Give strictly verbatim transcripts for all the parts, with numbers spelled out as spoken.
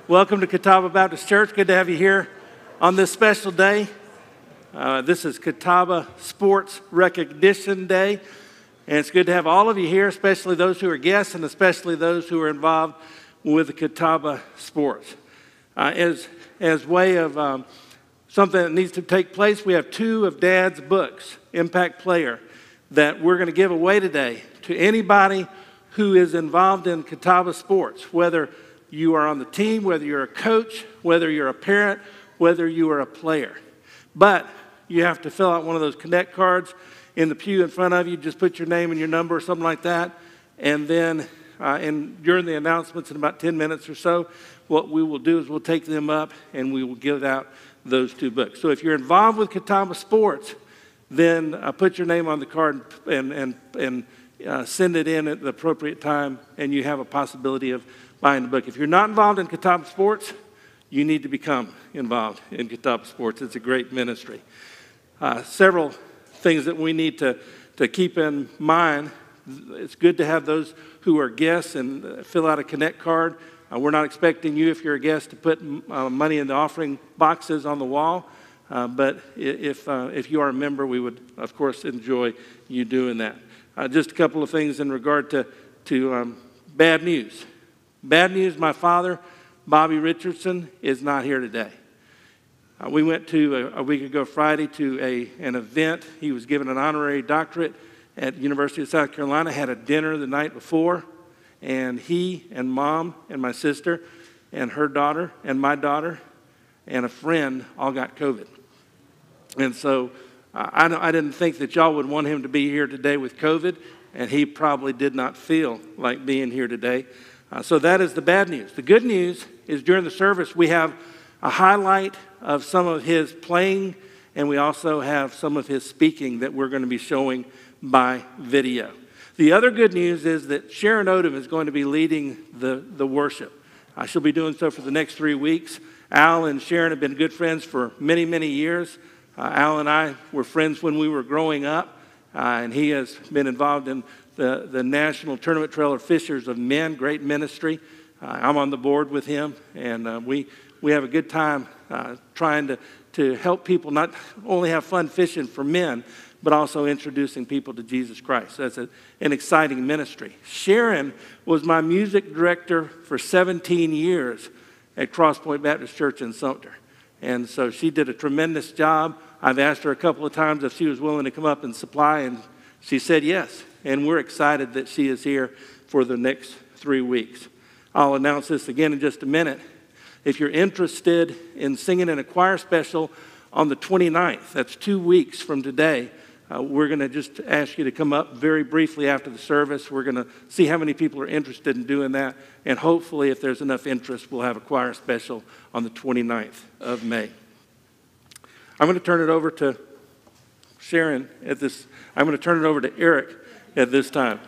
Welcome to Catawba Baptist Church. Good to have you here on this special day. Uh, this is Catawba Sports Recognition Day, and it's good to have all of you here, especially those who are guests and especially those who are involved with the Catawba sports. Uh, as as way of um, something that needs to take place, we have two of Dad's books, Impact Player, that we're going to give away today to anybody who is involved in Catawba sports, whether you are on the team, whether you're a coach, whether you're a parent, whether you are a player. But you have to fill out one of those Connect cards in the pew in front of you. Just put your name and your number or something like that. And then uh, and during the announcements in about ten minutes or so, what we will do is we'll take them up and we will give out those two books. So if you're involved with Catawba sports, then uh, put your name on the card and, and, and uh, send it in at the appropriate time, and you have a possibility of buying the book. If you're not involved in Catawba sports, you need to become involved in Catawba sports. It's a great ministry. Uh, several things that we need to, to keep in mind. It's good to have those who are guests and uh, fill out a Connect card. Uh, we're not expecting you, if you're a guest, to put uh, money in the offering boxes on the wall. Uh, but if, uh, if you are a member, we would, of course, enjoy you doing that. Uh, just a couple of things in regard to, to um, bad news. Bad news, my father, Bobby Richardson, is not here today. Uh, we went to, a, a week ago Friday, to a, an event. He was given an honorary doctorate at the University of South Carolina, had a dinner the night before, and he and Mom and my sister and her daughter and my daughter and a friend all got COVID. And so uh, I, I didn't think that y'all would want him to be here today with COVID, and he probably did not feel like being here today. Uh, so that is the bad news. The good news is during the service we have a highlight of some of his playing, and we also have some of his speaking that we're going to be showing by video. The other good news is that Sharon Odom is going to be leading the, the worship. Uh, she'll be doing so for the next three weeks. Al and Sharon have been good friends for many, many years. Uh, Al and I were friends when we were growing up, uh, and he has been involved in The, the National Tournament Trailer Fishers of Men, great ministry. Uh, I'm on the board with him, and uh, we we have a good time uh, trying to, to help people not only have fun fishing for men, but also introducing people to Jesus Christ. So that's a, an exciting ministry. Sharon was my music director for seventeen years at Cross Point Baptist Church in Sumter, and so she did a tremendous job. I've asked her a couple of times if she was willing to come up and supply, and she said yes. And we're excited that she is here for the next three weeks. I'll announce this again in just a minute. If you're interested in singing in a choir special on the twenty-ninth, that's two weeks from today, uh, we're going to just ask you to come up very briefly after the service. We're going to see how many people are interested in doing that. And hopefully, if there's enough interest, we'll have a choir special on the twenty-ninth of May. I'm going to turn it over to Sharon at this. I'm going to turn it over to Eric at this time.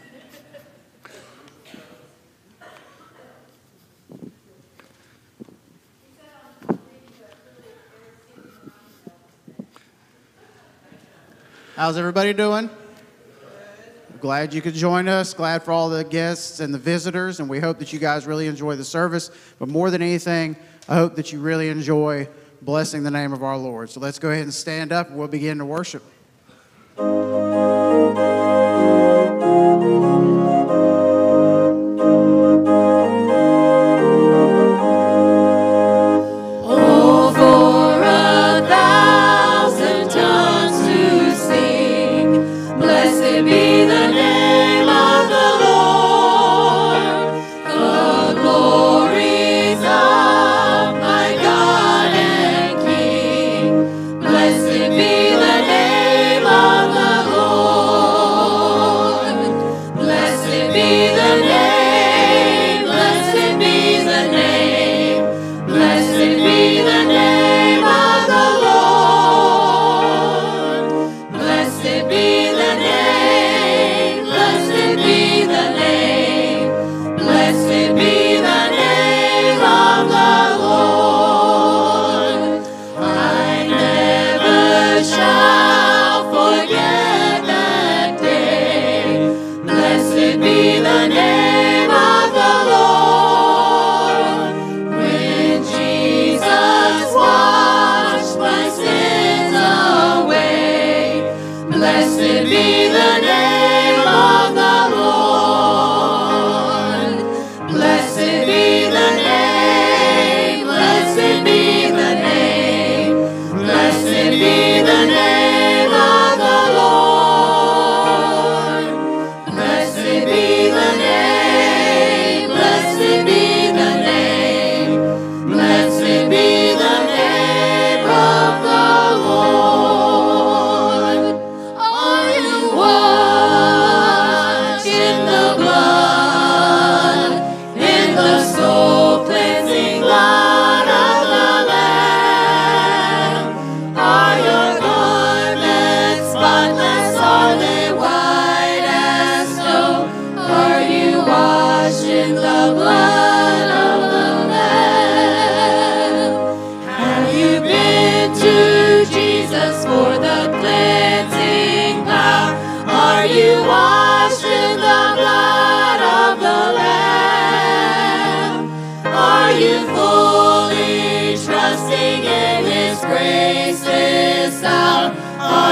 How's everybody doing? Glad you could join us. Glad for all the guests and the visitors, and we hope that you guys really enjoy the service. But more than anything, I hope that you really enjoy blessing the name of our Lord. So let's go ahead and stand up, and we'll begin to worship. Blessed be the name of the Lord.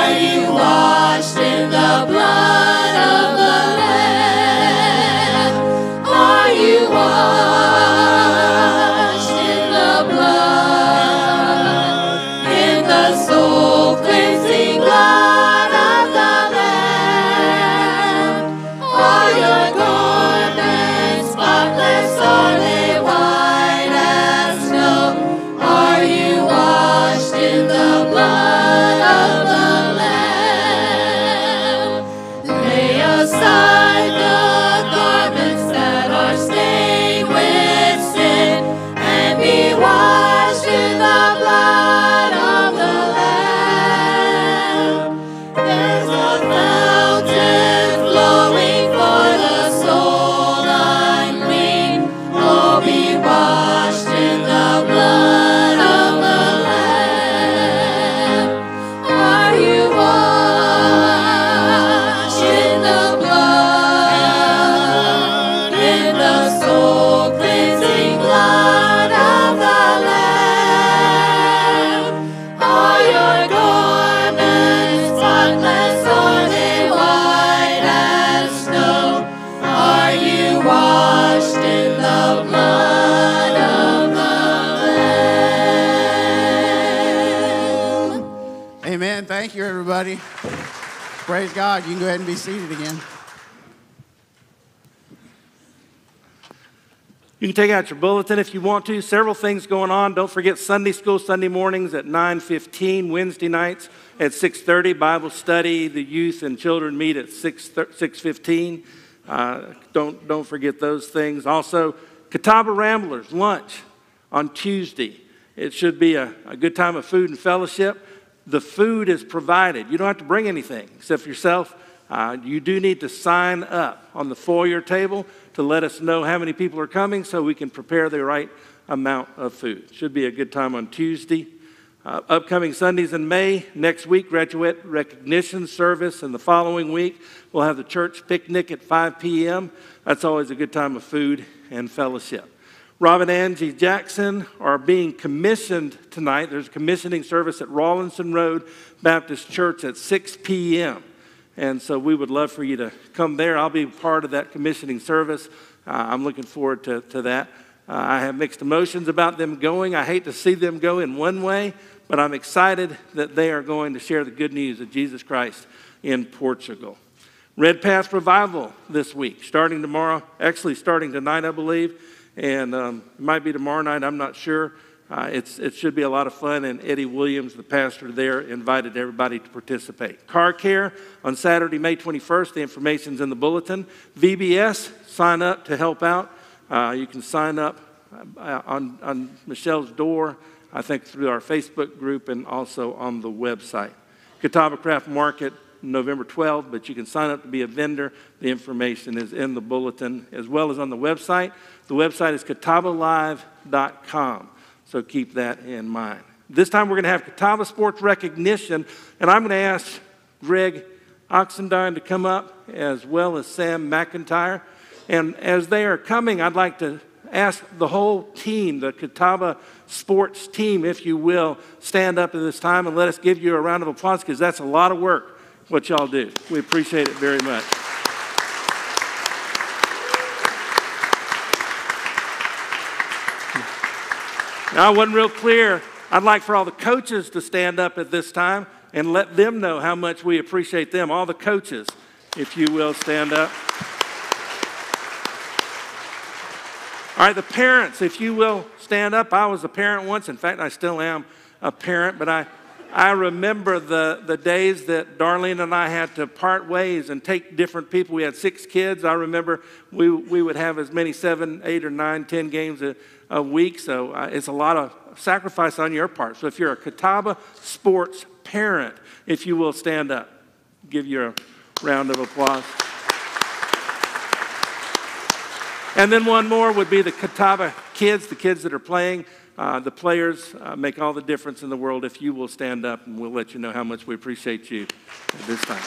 Amen. Thank you, everybody. Praise God. You can go ahead and be seated again. You can take out your bulletin if you want to. Several things going on. Don't forget Sunday school, Sunday mornings at nine fifteen, Wednesday nights at six thirty, Bible study. The youth and children meet at six fifteen. Uh, don't, don't forget those things. Also, Catawba Ramblers, lunch on Tuesday. It should be a, a good time of food and fellowship. The food is provided. You don't have to bring anything except yourself. Uh, you do need to sign up on the foyer table to let us know how many people are coming so we can prepare the right amount of food. Should be a good time on Tuesday. Uh, upcoming Sundays in May, next week, graduate recognition service, and the following week, we'll have the church picnic at five p.m. That's always a good time of food and fellowship. Rob and Angie Jackson are being commissioned tonight. There's a commissioning service at Rawlinson Road Baptist Church at six p.m. And so we would love for you to come there. I'll be part of that commissioning service. Uh, I'm looking forward to, to that. Uh, I have mixed emotions about them going. I hate to see them go in one way, but I'm excited that they are going to share the good news of Jesus Christ in Portugal. Red Path Revival this week, starting tomorrow, actually starting tonight, I believe. And um, it might be tomorrow night, I'm not sure. Uh, it's, it should be a lot of fun, and Eddie Williams, the pastor there, invited everybody to participate. Car Care on Saturday, May twenty-first. The information's in the bulletin. V B S, sign up to help out. Uh, you can sign up uh, on, on Michelle's door, I think through our Facebook group and also on the website. Catawba Craft Market, November twelfth, but you can sign up to be a vendor. The information is in the bulletin as well as on the website. The website is catawba live dot com, so keep that in mind. This time we're going to have Catawba Sports Recognition, and I'm going to ask Greg Oxendine to come up as well as Sam McIntyre. And as they are coming, I'd like to ask the whole team, the Catawba Sports team, if you will, stand up at this time and let us give you a round of applause, because that's a lot of work, what y'all do. We appreciate it very much. Now, I wasn't real clear. I'd like for all the coaches to stand up at this time and let them know how much we appreciate them. All the coaches, if you will, stand up. All right, the parents, if you will, stand up. I was a parent once. In fact, I still am a parent, but I, I remember the, the days that Darlene and I had to part ways and take different people. We had six kids. I remember we, we would have as many seven, eight, or nine, ten games a, a week, so uh, it's a lot of sacrifice on your part. So if you're a Catawba Sports parent, if you will, stand up. Give you a round of applause. And then one more would be the Catawba kids, the kids that are playing. Uh, the players uh, make all the difference in the world. If you will stand up, and we'll let you know how much we appreciate you at this time.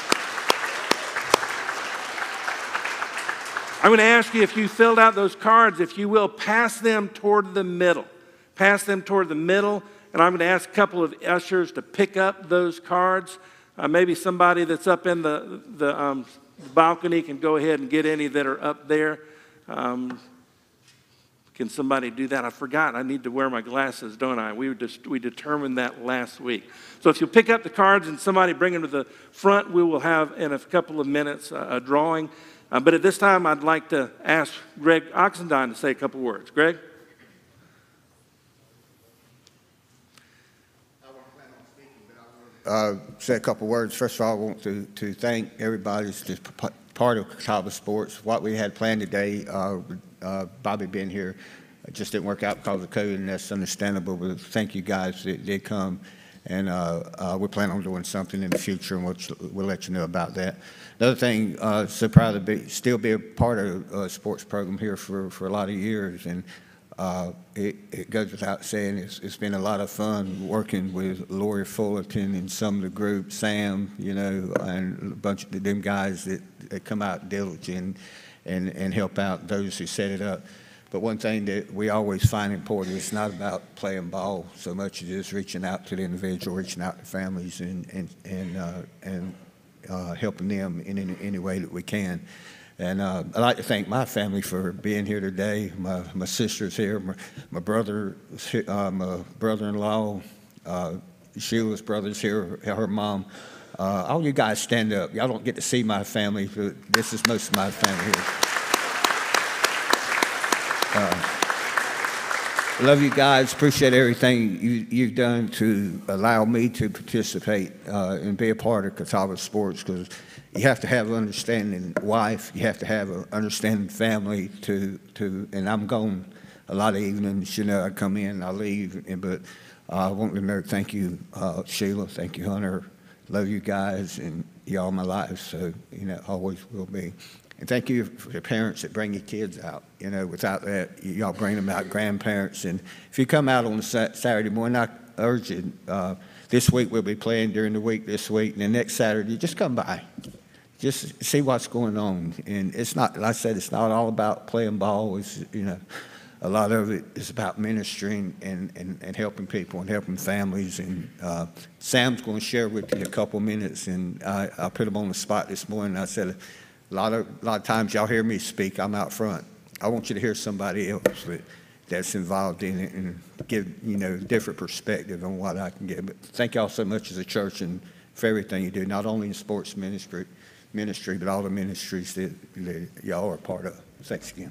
I'm going to ask you, if you filled out those cards, if you will, pass them toward the middle. Pass them toward the middle, and I'm going to ask a couple of ushers to pick up those cards. Uh, maybe somebody that's up in the, the um, balcony can go ahead and get any that are up there. Um, can somebody do that? I forgot. I need to wear my glasses, don't I? We, were just, we determined that last week. So if you'll pick up the cards and somebody bring them to the front, we will have in a couple of minutes uh, a drawing. Uh, but at this time, I'd like to ask Greg Oxendine to say a couple words. Greg? Uh, say a couple words. First of all, I want to, to thank everybody who's just part of Catawba Sports. What we had planned today, uh, uh, Bobby being here, it just didn't work out because of COVID, and that's understandable. But thank you guys that did come, and uh, uh, we plan on doing something in the future, and we'll, we'll let you know about that. Another thing, uh, so proud to be, still be a part of a sports program here for, for a lot of years, and Uh, it, it goes without saying, it's, it's been a lot of fun working with Lori Fullerton and some of the group, Sam, you know, and a bunch of them guys that, that come out diligent and, and help out those who set it up. But one thing that we always find important, it's not about playing ball so much as just reaching out to the individual, reaching out to families and, and, and, uh, and uh, helping them in any, any way that we can. And uh, I'd like to thank my family for being here today. My, my sister's here, my, my brother, uh, my brother-in-law, uh, Sheila's brother's here, her mom. Uh, all you guys stand up. Y'all don't get to see my family, but this is most of my family here. Uh, I love you guys. Appreciate everything you, you've done to allow me to participate uh, and be a part of Catawba Sports, because you have to have an understanding wife, you have to have an understanding family to, to and I'm gone a lot of evenings, you know, I come in, I leave, and, but uh, I want to know, thank you, uh, Sheila, thank you, Hunter, love you guys, and y'all my life, so, you know, always will be. And thank you for the parents that bring your kids out. You know, without that, y'all bring them out, grandparents. And if you come out on a Saturday morning, I urge you, uh, this week we'll be playing during the week this week, and the next Saturday, just come by. Just see what's going on. And it's not, like I said, it's not all about playing ball. It's, you know, a lot of it is about ministering and, and, and helping people and helping families. And uh, Sam's going to share with you in a couple minutes, and I, I put him on the spot this morning. I said, a lot of, a lot of times y'all hear me speak, I'm out front. I want you to hear somebody else that, that's involved in it and give, you know, different perspective on what I can give. But thank y'all so much as a church and for everything you do, not only in sports ministry, ministry, but all the ministries that, that y'all are a part of. Thanks again.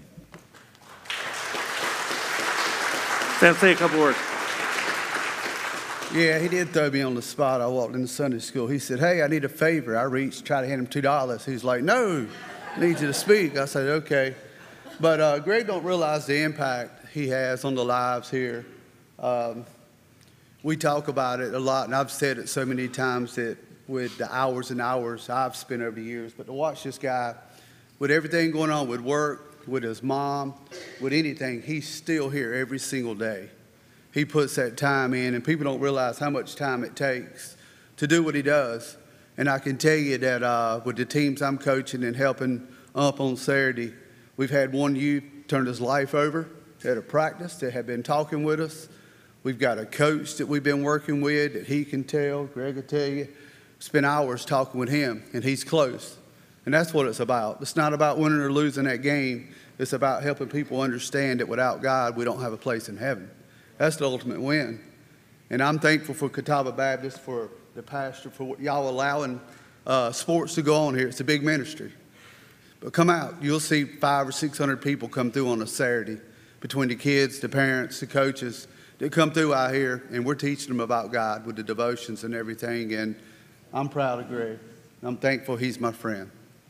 Sam, say a couple words. Yeah, he did throw me on the spot. I walked into Sunday school. He said, hey, I need a favor. I reached, tried to hand him two dollars. He's like, no, I need you to speak. I said, okay. But uh, Greg don't realize the impact he has on the lives here. Um, we talk about it a lot, and I've said it so many times that with the hours and hours I've spent over the years, but to watch this guy with everything going on with work, with his mom, with anything, he's still here every single day. He puts that time in, and people don't realize how much time it takes to do what he does. And I can tell you that uh, with the teams I'm coaching and helping up on Saturday, we've had one youth turn his life over at a practice that had been talking with us. We've got a coach that we've been working with that he can tell, Greg will tell you, spent hours talking with him, and he's close. And that's what it's about. It's not about winning or losing that game. It's about helping people understand that without God, we don't have a place in heaven. That's the ultimate win. And I'm thankful for Catawba Baptist, for the pastor, for y'all allowing uh, sports to go on here. It's a big ministry. But come out. You'll see five or six hundred people come through on a Saturday between the kids, the parents, the coaches that come through out here, and we're teaching them about God with the devotions and everything. And I'm proud of Greg. I'm thankful he's my friend.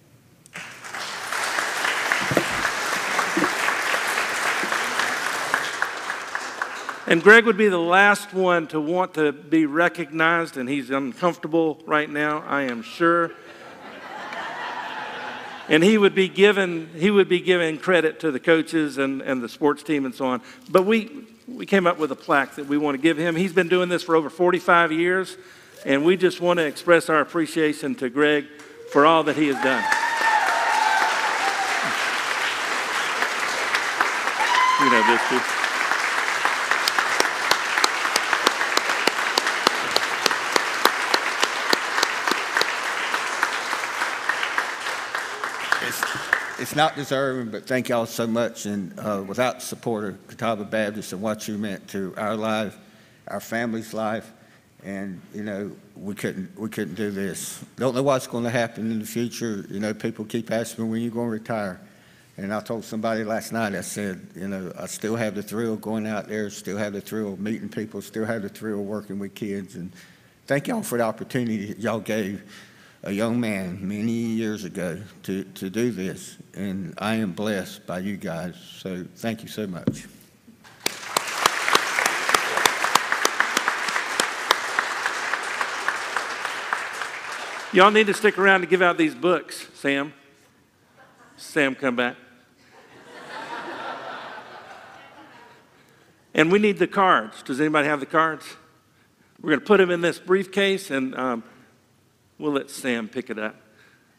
And Greg would be the last one to want to be recognized, and he's uncomfortable right now, I am sure. And he would be given he would be given credit to the coaches and, and the sports team and so on. But we we came up with a plaque that we want to give him. He's been doing this for over forty-five years, and we just want to express our appreciation to Greg for all that he has done. You know this too. it's, it's not deserving, but thank y'all so much. And uh, without the support of Catawba Baptist and what you meant to our life, our family's life, and you know, we couldn't we couldn't do this. Don't know what's going to happen in the future. You know, people keep asking me when you're going to retire. And I told somebody last night, I said, you know, I still have the thrill of going out there, still have the thrill of meeting people, still have the thrill of working with kids. And thank y'all for the opportunity that y'all gave a young man many years ago to, to do this. And I am blessed by you guys. So thank you so much. Y'all need to stick around to give out these books. Sam. Sam, come back. And we need the cards. Does anybody have the cards? We're going to put them in this briefcase, and um, we'll let Sam pick it up.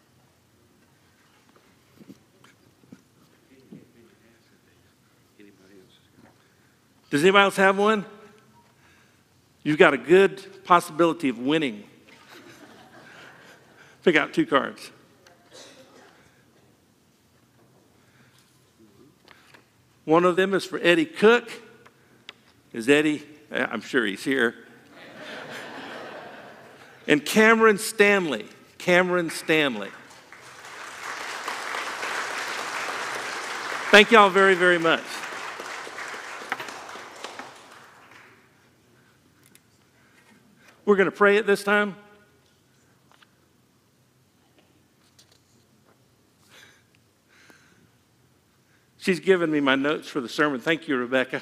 Does anybody else have one? You've got a good possibility of winning. Pick out two cards. One of them is for Eddie Cook. Is Eddie? I'm sure he's here. And Cameron Stanley. Cameron Stanley. Thank y'all very, very much. We're going to pray at this time. She's given me my notes for the sermon. Thank you, Rebecca.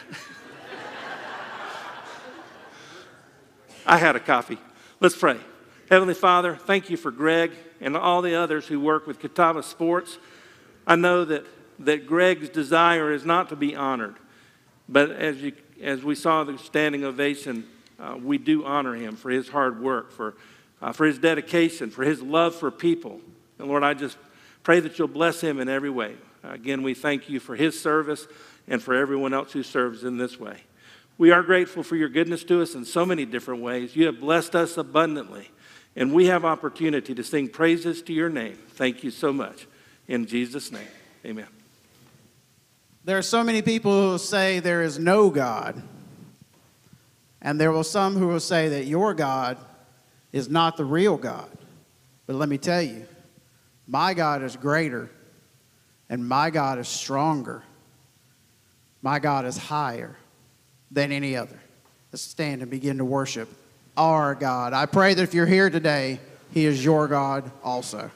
I had a coffee. Let's pray. Heavenly Father, thank you for Greg and all the others who work with Catawba Sports. I know that, that Greg's desire is not to be honored, but as, you, as we saw the standing ovation, uh, we do honor him for his hard work, for, uh, for his dedication, for his love for people. And Lord, I just pray that you'll bless him in every way. Again, we thank you for his service and for everyone else who serves in this way. We are grateful for your goodness to us in so many different ways. You have blessed us abundantly, and we have opportunity to sing praises to your name. Thank you so much. In Jesus' name, amen. There are so many people who say there is no God, and there will some who will say that your God is not the real God. But let me tell you, my God is greater. And my God is stronger. My God is higher than any other. Let's stand and begin to worship our God. I pray that if you're here today, he is your God also.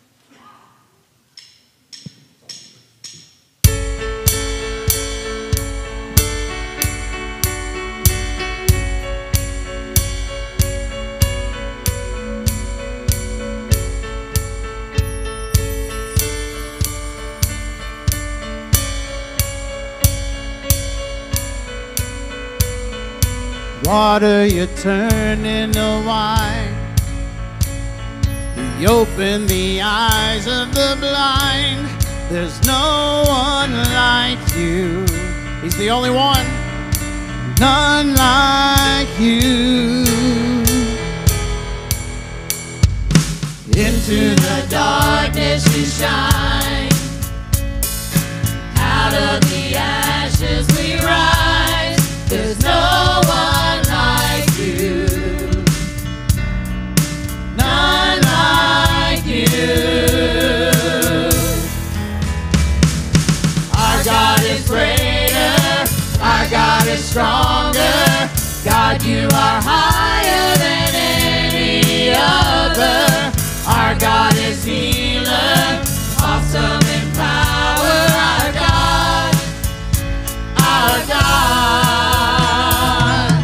Water you turn into wine. You open the eyes of the blind. There's no one like you. He's the only one. None like you. Into the darkness you shine. Out of the ashes we rise. There's no one like you. None like you. Our God is greater. Our God is stronger. God, you are higher than any other. Our God is healer, awesome in power. Our God, our God.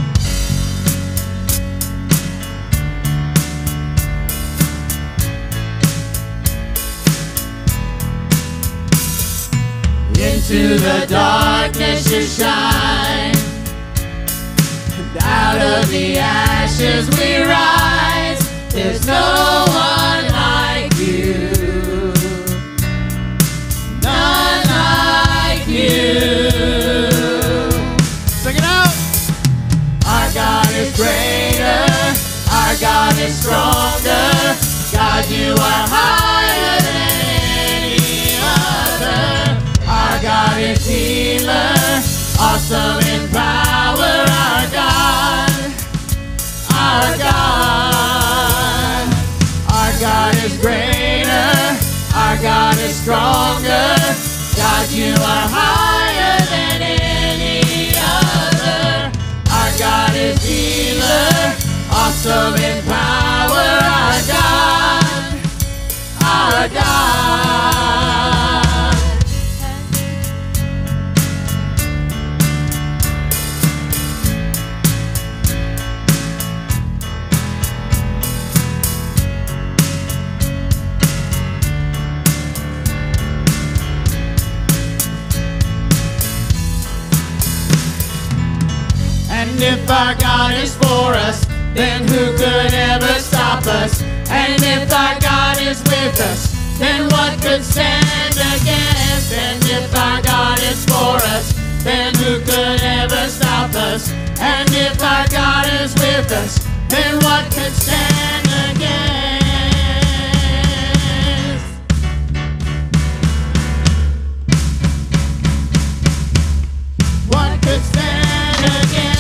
Into the darkness you shine, and out of the ashes we rise. There's no one like you, none like you. Sing it out. Our God is greater, our God is stronger. God, you are higher than any Our God is stronger. God, you are higher than any other. Our God is healer, awesome in power. Our God, our God. And if our God is for us, then who could ever stop us? And if our God is with us, then what could stand against? And if our God is for us, then who could ever stop us? And if our God is with us, then what could stand against? What could stand against?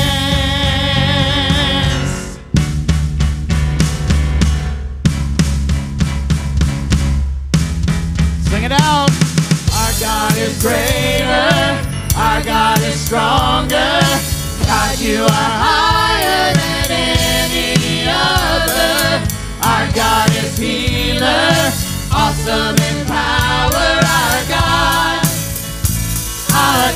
Sing it out. Our God is greater. Our God is stronger. God, you are higher than any other. Our God is healer, awesome in power. Our God, our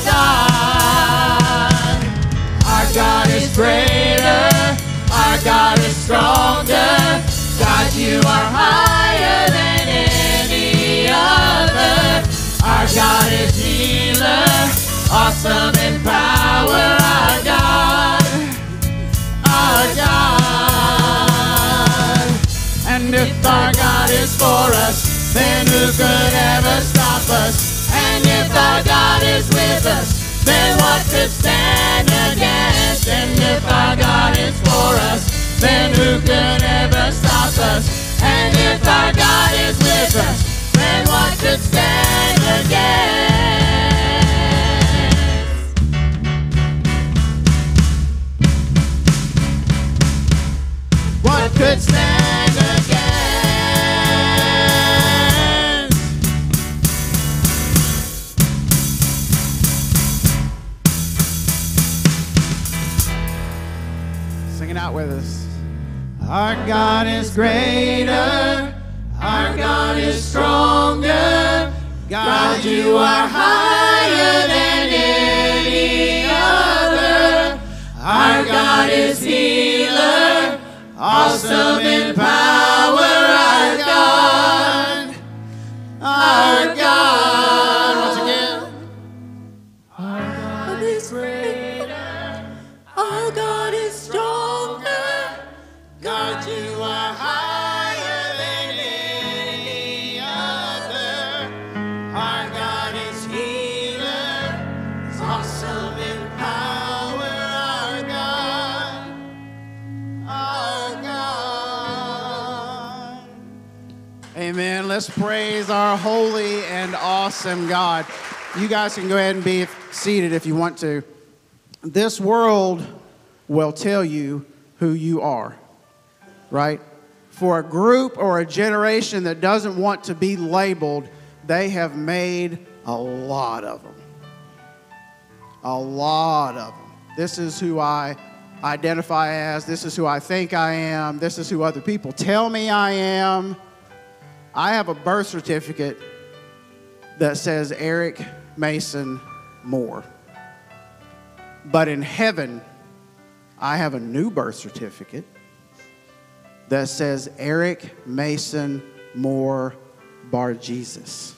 God. Our God is greater. Our God is stronger. God, you are higher than any other. Our God is healer, awesome in power. Our God, our God. And if our God is for us, then who could ever stop us? And if our God is with us, then what could stand against? And if our God is for us, then who could ever stop us? And if our God is with us, then what could stand against? What could stand against? Sing it out with us. Our God is greater. Our God is stronger. God, you are higher than any other. Our God is healer, awesome in power. Our God, our God. Once again. Our God is greater. Our God is stronger. God, you are higher than any other. Our God is healer, is awesome in power. Our God, our God. Amen. Let's praise our holy and awesome God. You guys can go ahead and be seated if you want to. This world will tell you who you are, right? For a group or a generation that doesn't want to be labeled, they have made a lot of them. A lot of them. This is who I identify as. This is who I think I am. This is who other people tell me I am. I have a birth certificate that says Eric Mason Moore. But in heaven, I have a new birth certificate that says Eric Mason Moore Bar Jesus,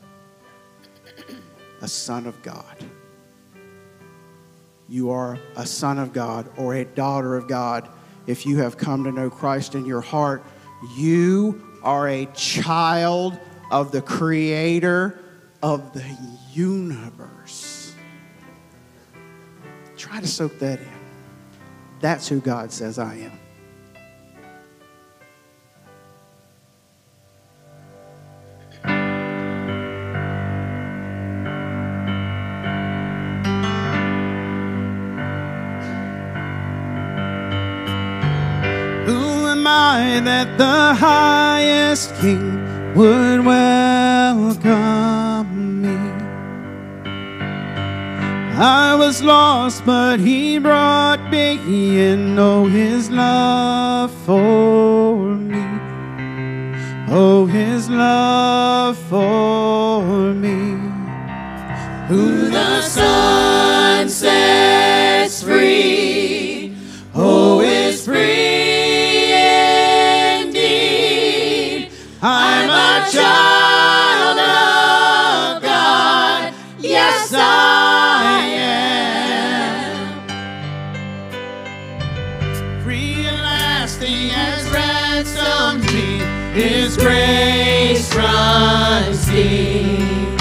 a son of God. You are a son of God or a daughter of God if you have come to know Christ in your heart. You are a child of the Creator of the universe. Try to soak that in. That's who God says I am. Who am I that the highest king would welcome was lost, but he brought me in. Oh, his love for me. Oh, his love for me. Who the Son sets free, oh, is free indeed. I'm a child of God, yes I am. Free and lasting as ransomed me, his grace runs deep.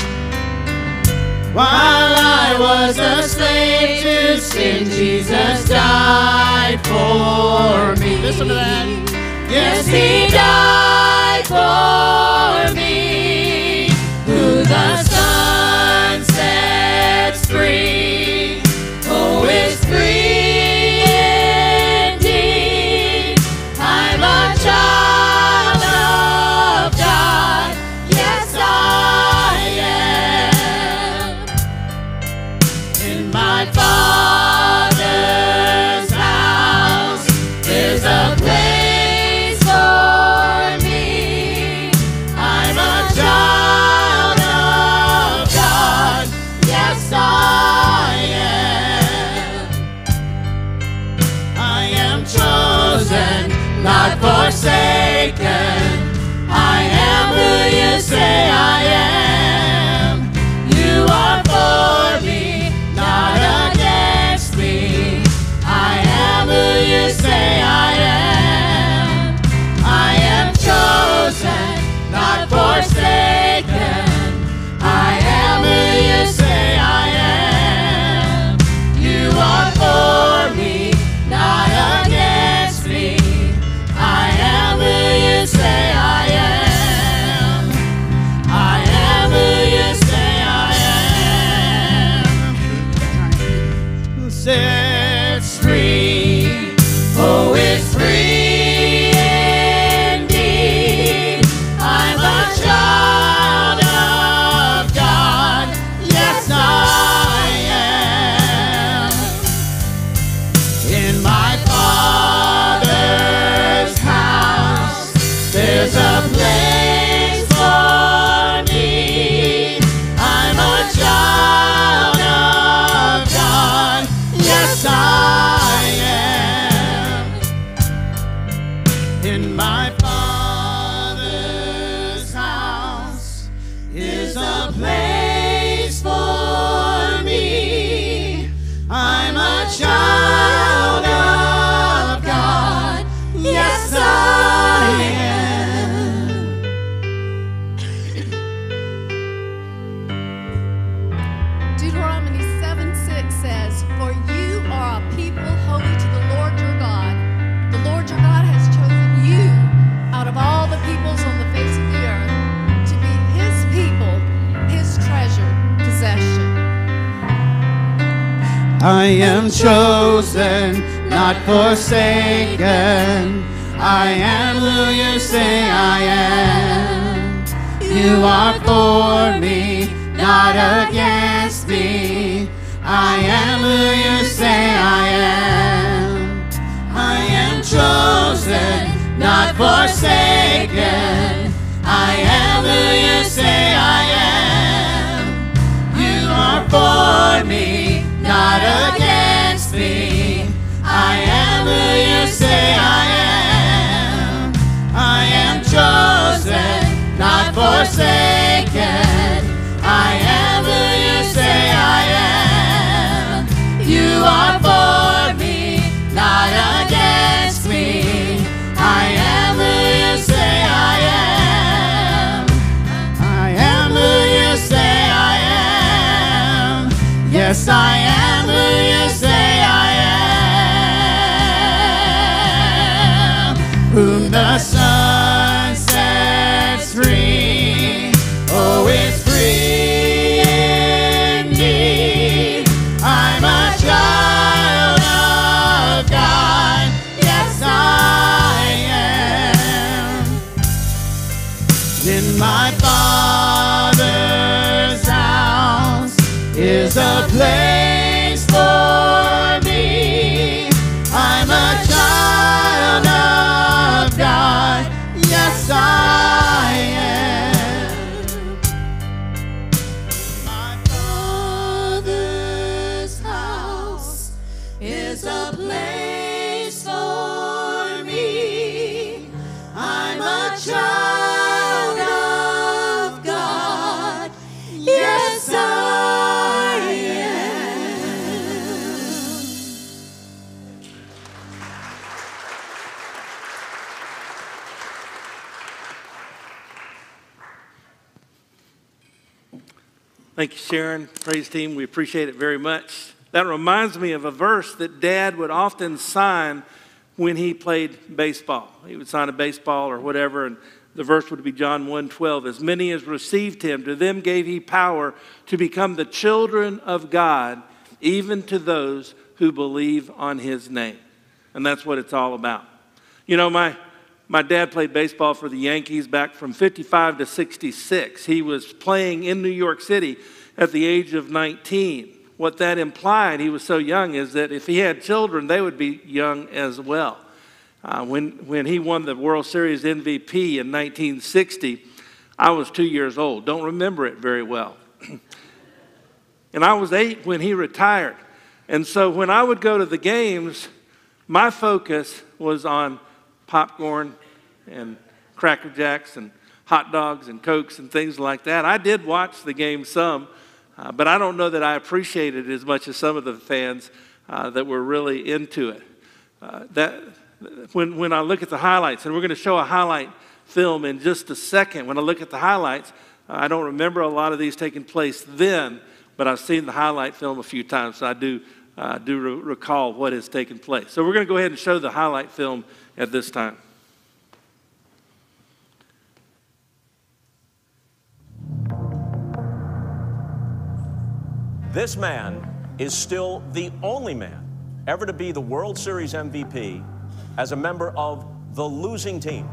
While I was a slave to sin, Jesus died for me. Listen to that. Yes, he died for me. Who the Son sets free, oh, is free indeed. I'm a child of God, yes I am. My Father's house is a place for me. I'm a child of God, yes I am. I am chosen, not forsaken. I am who you say I am. You are for me, not against me. I am who you say I am. I am chosen, not forsaken. I am who you say I am. You are for me, not against me. I am who you say I am. I am who you say I am. Sets free, oh, it's free indeed. I'm a child of God, yes I am. In my Father's house, there's a place for me. I'm a child of God, yes I am. In my Father's house is a place for me. I'm a child of God, yes I am. Deuteronomy seven six says, "For you are a people holy to the Lord your God. The Lord your God has chosen you out of all the peoples on the face of the earth to be his people, his treasured possession." I am chosen, not forsaken. I am who you say I am. You are for me, not against me. I am who you say I am. I am chosen, not forsaken. I am who you say I am. You are for me, not against me. I am who you say I am. I am chosen, not forsaken. I am who you say I am. You are for me, not against me. I am who you say I am. I am who you say I am. Yes, I am who you say I am. Whom the Son sets free, oh, it's free indeed. I'm a child of God, yes I am. In my Father's house is a place for Thank you, Sharon. Praise team, we appreciate it very much. That reminds me of a verse that Dad would often sign when he played baseball. He would sign a baseball or whatever, and the verse would be John one twelve. As many as received him, to them gave he power to become the children of God, even to those who believe on his name. And that's what it's all about. You know, my, my dad played baseball for the Yankees back from fifty-five to sixty-six. He was playing in New York City at the age of nineteen. What that implied, he was so young, is that if he had children, they would be young as well. Uh, when, when he won the World Series M V P in nineteen sixty, I was two years old. Don't remember it very well. And I was eight when he retired. And so when I would go to the games, my focus was on popcorn and Cracker Jacks and hot dogs and Cokes and things like that. I did watch the game some. Uh, but I don't know that I appreciated it as much as some of the fans uh, that were really into it. Uh, that when, when I look at the highlights, and we're going to show a highlight film in just a second. When I look at the highlights, uh, I don't remember a lot of these taking place then, but I've seen the highlight film a few times, so I do, uh, do re- recall what has taken place. So we're going to go ahead and show the highlight film at this time. This man is still the only man ever to be the World Series M V P as a member of the losing team.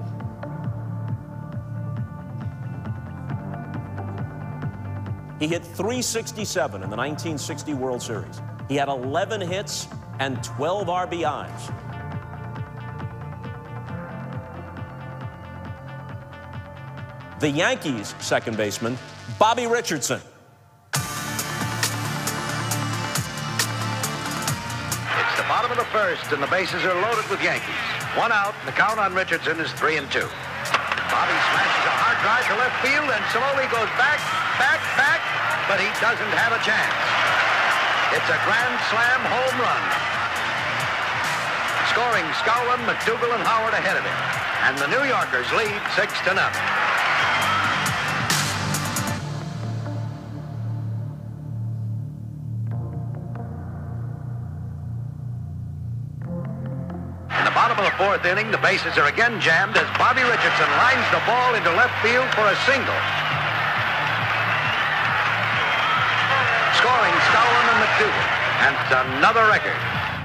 He hit three sixty-seven in the nineteen sixty World Series. He had eleven hits and twelve R B Is. The Yankees' second baseman, Bobby Richardson. Bottom of the first, and the bases are loaded with Yankees. One out, and the count on Richardson is three and two. Bobby smashes a hard drive to left field, and slowly goes back, back, back, but he doesn't have a chance. It's a grand slam home run. Scoring Skowron, McDougal, and Howard ahead of him. And the New Yorkers lead six to nothing. Fourth inning, the bases are again jammed as Bobby Richardson lines the ball into left field for a single. Scoring Skowron and McDougal, and it's another record.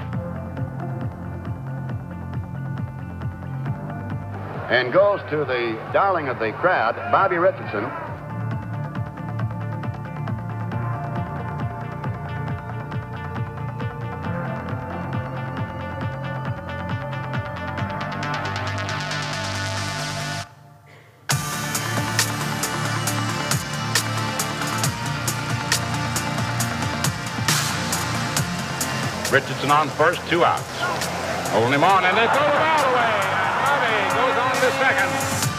And goes to the darling of the crowd, Bobby Richardson. Richardson on first, two outs. Holding him on, and they throw the ball away. And Bobby goes on to second.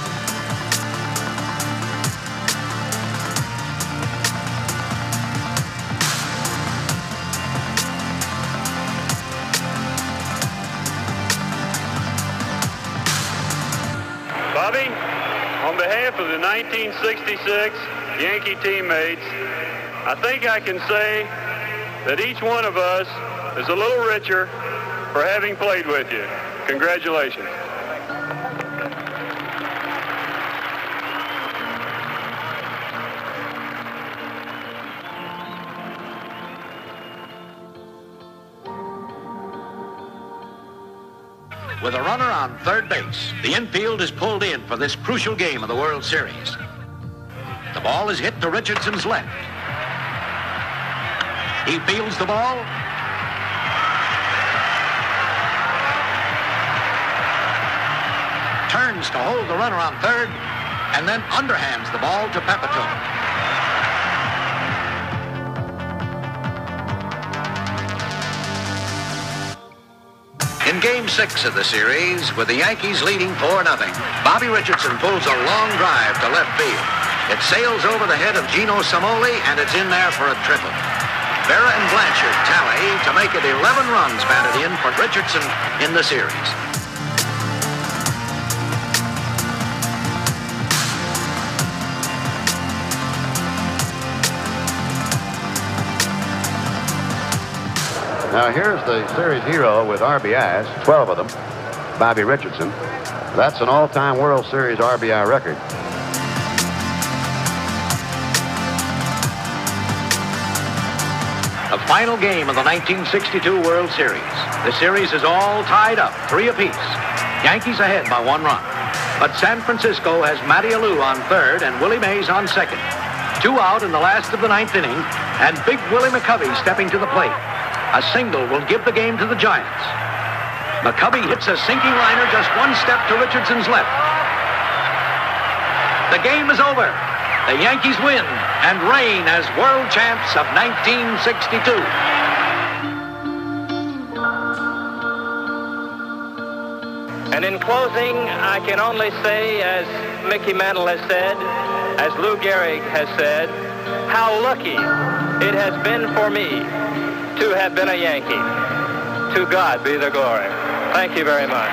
Bobby, on behalf of the nineteen sixty-six Yankee teammates, I think I can say that each one of us is a little richer for having played with you. Congratulations. With a runner on third base, the infield is pulled in for this crucial game of the World Series. The ball is hit to Richardson's left. He fields the ball. Turns to hold the runner on third, and then underhands the ball to Pepitone. In game six of the series, with the Yankees leading four nothing, Bobby Richardson pulls a long drive to left field. It sails over the head of Gino Samoli, and it's in there for a triple. Vera and Blanchard tally to make it eleven runs batted in for Richardson in the series. Now here's the series hero with R B Is, twelve of them, Bobby Richardson. That's an all-time World Series R B I record. The final game of the nineteen sixty-two World Series. The series is all tied up, three apiece. Yankees ahead by one run. But San Francisco has Matty Alou on third and Willie Mays on second. Two out in the last of the ninth inning, and Big Willie McCovey stepping to the plate. A single will give the game to the Giants. McCovey hits a sinking liner just one step to Richardson's left. The game is over. The Yankees win and reign as world champs of nineteen sixty-two. And in closing, I can only say, as Mickey Mantle has said, as Lou Gehrig has said, how lucky it has been for me to have been a Yankee. To God be the glory. Thank you very much.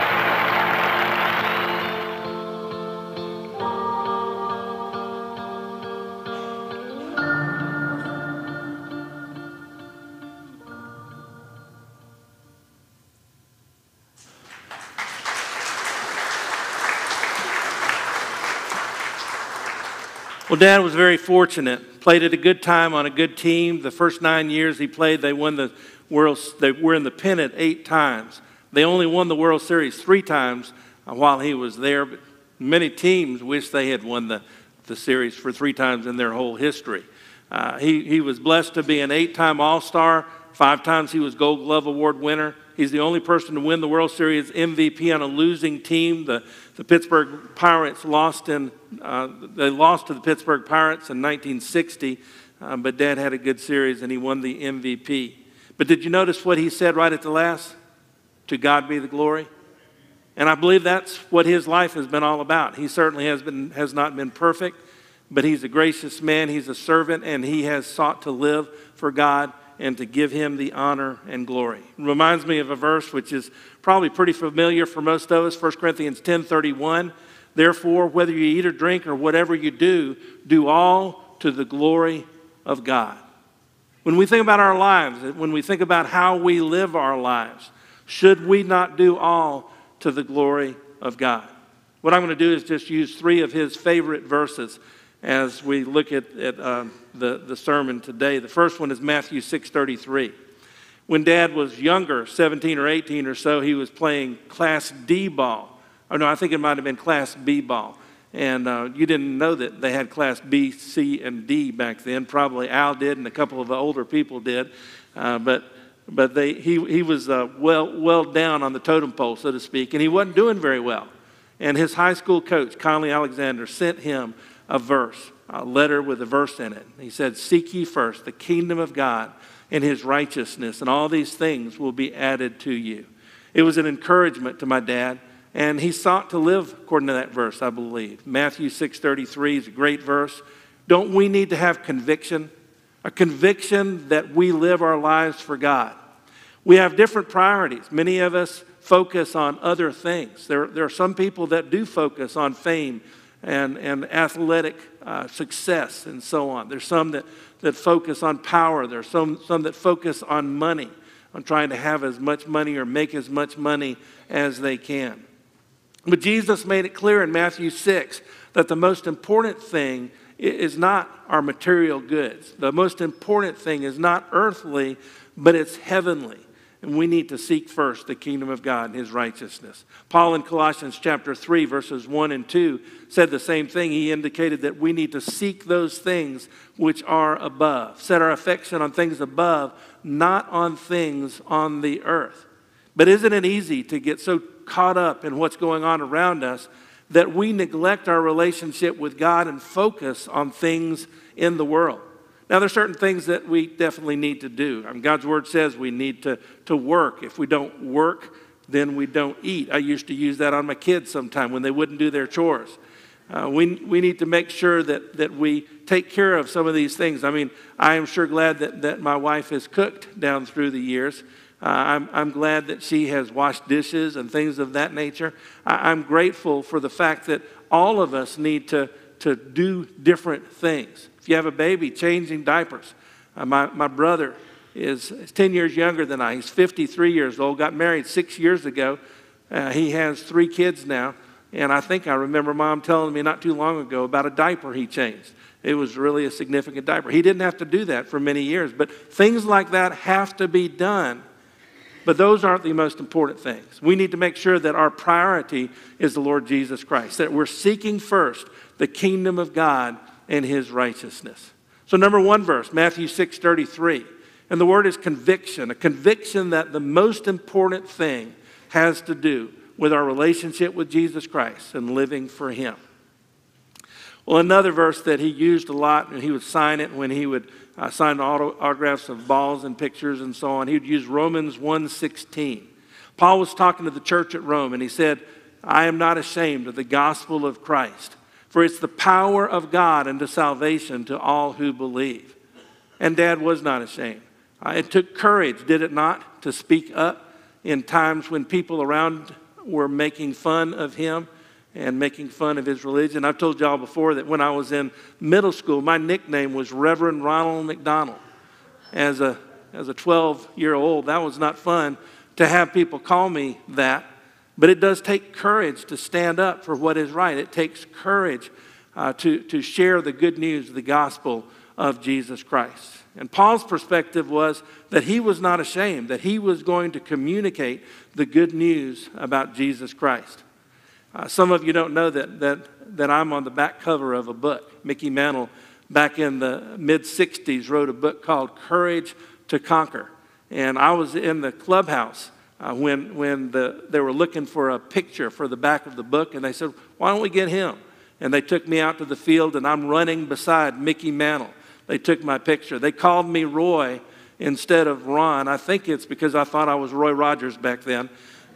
Well, Dad was very fortunate. Played at a good time on a good team. The first nine years he played, they won the World. They were in the pennant eight times. They only won the World Series three times while he was there. But many teams wish they had won the, the series for three times in their whole history. Uh, he he was blessed to be an eight-time All-Star. Five times he was Gold Glove Award winner. He's the only person to win the World Series M V P on a losing team. The, the Pittsburgh Pirates lost in, uh, they lost to the Pittsburgh Pirates in nineteen sixty, uh, but Dad had a good series and he won the M V P. But did you notice what he said right at the last? To God be the glory. And I believe that's what his life has been all about. He certainly has been has not been perfect, but he's a gracious man, he's a servant, and he has sought to live for God and to give him the honor and glory. It reminds me of a verse which is probably pretty familiar for most of us, First Corinthians ten thirty-one. Therefore, whether you eat or drink or whatever you do, do all to the glory of God. When we think about our lives, when we think about how we live our lives, should we not do all to the glory of God? What I'm going to do is just use three of his favorite verses as we look at, at uh, the, the sermon today. The first one is Matthew six thirty-three. When Dad was younger, seventeen or eighteen or so, he was playing Class D ball. Or no, I think it might have been Class B ball. And uh, you didn't know that they had Class B, C, and D back then. Probably Al did and a couple of the older people did. Uh, but but they, he, he was uh, well, well down on the totem pole, so to speak, and he wasn't doing very well. And his high school coach, Conley Alexander, sent him a verse, a letter with a verse in it. He said, seek ye first the kingdom of God and his righteousness, and all these things will be added to you. It was an encouragement to my dad, and he sought to live according to that verse, I believe. Matthew six thirty-three is a great verse. Don't we need to have conviction? A conviction that we live our lives for God. We have different priorities. Many of us focus on other things. There, there are some people that do focus on fame and, and athletic uh, success and so on. There's some that, that focus on power. There's some, some that focus on money, on trying to have as much money or make as much money as they can. But Jesus made it clear in Matthew six that the most important thing is not our material goods. The most important thing is not earthly, but it's heavenly. And we need to seek first the kingdom of God and his righteousness. Paul in Colossians chapter three, verses one and two said the same thing. He indicated that we need to seek those things which are above. Set our affection on things above, not on things on the earth. But isn't it easy to get so caught up in what's going on around us that we neglect our relationship with God and focus on things in the world? Now, there's certain things that we definitely need to do. I mean, God's word says we need to, to work. If we don't work, then we don't eat. I used to use that on my kids sometime when they wouldn't do their chores. Uh, we, we need to make sure that, that we take care of some of these things. I mean, I am sure glad that, that my wife has cooked down through the years. Uh, I'm, I'm glad that she has washed dishes and things of that nature. I, I'm grateful for the fact that all of us need to, to do different things. If you have a baby, changing diapers. Uh, my, my brother is ten years younger than I. He's fifty-three years old, got married six years ago. Uh, he has three kids now. And I think I remember Mom telling me not too long ago about a diaper he changed. It was really a significant diaper. He didn't have to do that for many years, but things like that have to be done. But those aren't the most important things. We need to make sure that our priority is the Lord Jesus Christ, that we're seeking first the kingdom of God and his righteousness. So number one verse, Matthew six thirty-three. And the word is conviction, a conviction that the most important thing has to do with our relationship with Jesus Christ and living for him. Well, another verse that he used a lot, and he would sign it when he would uh, sign auto- autographs of balls and pictures and so on, he would use Romans one sixteen. Paul was talking to the church at Rome, and he said, I am not ashamed of the gospel of Christ, for it's the power of God unto salvation to all who believe. And Dad was not ashamed. Uh, it took courage, did it not, to speak up in times when people around were making fun of him and making fun of his religion. I've told y'all before that when I was in middle school, my nickname was Reverend Ronald McDonald. As a as a twelve-year-old, that was not fun to have people call me that. But it does take courage to stand up for what is right. It takes courage uh, to, to share the good news of the gospel of Jesus Christ. And Paul's perspective was that he was not ashamed, that he was going to communicate the good news about Jesus Christ. Uh, some of you don't know that, that, that I'm on the back cover of a book. Mickey Mantle, back in the mid sixties, wrote a book called Courage to Conquer. And I was in the clubhouse uh, when, when the, they were looking for a picture for the back of the book, and they said, why don't we get him? And they took me out to the field, and I'm running beside Mickey Mantle. They took my picture. They called me Roy instead of Ron. I think it's because I thought I was Roy Rogers back then.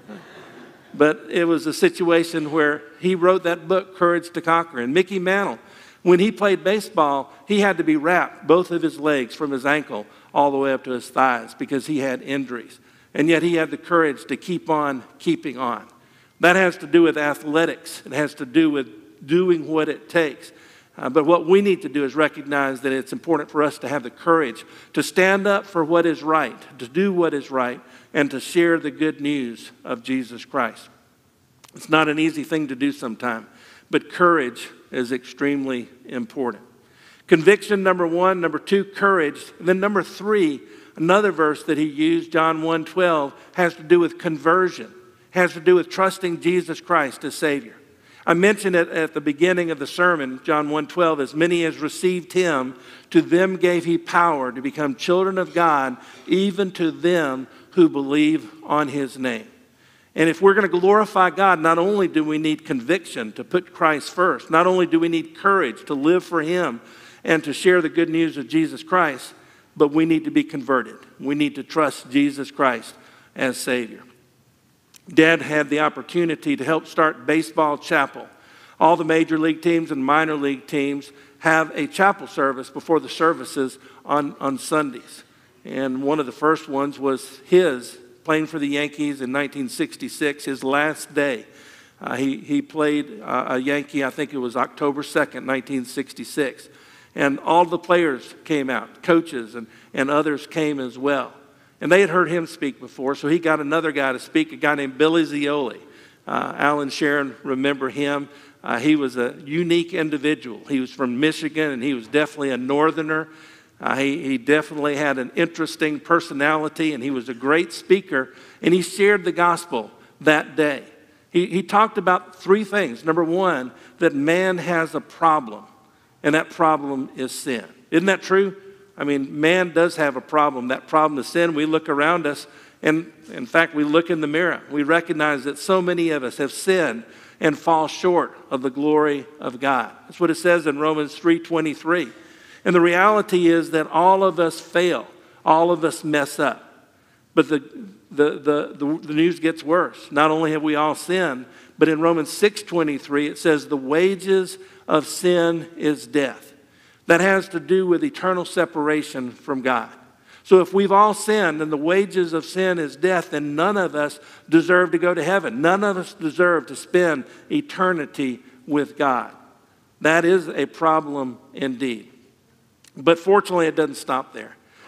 But it was a situation where he wrote that book, Courage to Conquer. And Mickey Mantle, when he played baseball, he had to be wrapped, both of his legs from his ankle all the way up to his thighs because he had injuries. And yet he had the courage to keep on keeping on. That has to do with athletics. It has to do with doing what it takes. Uh, but what we need to do is recognize that it's important for us to have the courage to stand up for what is right, to do what is right, and to share the good news of Jesus Christ. It's not an easy thing to do sometimes, but courage is extremely important. Conviction, number one. Number two, courage. And then number three, another verse that he used, John one twelve, has to do with conversion, has to do with trusting Jesus Christ as Savior. I mentioned it at the beginning of the sermon, John one twelve, as many as received him, to them gave he power to become children of God, even to them who believe on his name. And if we're going to glorify God, not only do we need conviction to put Christ first, not only do we need courage to live for him and to share the good news of Jesus Christ, but we need to be converted. We need to trust Jesus Christ as Savior. Dad had the opportunity to help start Baseball Chapel. All the major league teams and minor league teams have a chapel service before the services on, on Sundays. And one of the first ones was his, playing for the Yankees in nineteen sixty-six, his last day. Uh, he, he played uh, a Yankee, I think it was October second, nineteen sixty-six. And all the players came out, coaches and, and others came as well. And they had heard him speak before, so he got another guy to speak, a guy named Billy Zioli. Uh, Alan Sharon, remember him. Uh, he was a unique individual. He was from Michigan, and he was definitely a northerner. Uh, he, he definitely had an interesting personality, and he was a great speaker, and he shared the gospel that day. He, he talked about three things. Number one, that man has a problem, and that problem is sin. Isn't that true? I mean, man does have a problem. That problem is sin. We look around us, and in fact, we look in the mirror. We recognize that so many of us have sinned and fall short of the glory of God. That's what it says in Romans three twenty-three. And the reality is that all of us fail. All of us mess up. But the, the, the, the, the news gets worse. Not only have we all sinned, but in Romans six twenty-three, it says the wages of sin is death. That has to do with eternal separation from God. So if we've all sinned and the wages of sin is death, then none of us deserve to go to heaven. None of us deserve to spend eternity with God. That is a problem indeed. But fortunately, it doesn't stop there.